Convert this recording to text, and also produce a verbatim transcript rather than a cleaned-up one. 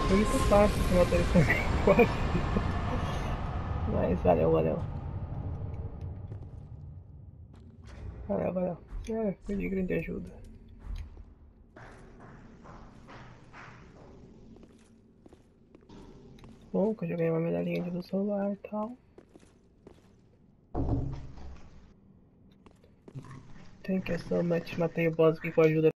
Foi muito fácil esse motor também. Quase. Mas valeu, valeu. Valeu, valeu. É, foi de grande ajuda. Bom, que eu já ganhei uma medalhinha de luz solar e tal. Tem que so much. Matei o boss aqui com a ajuda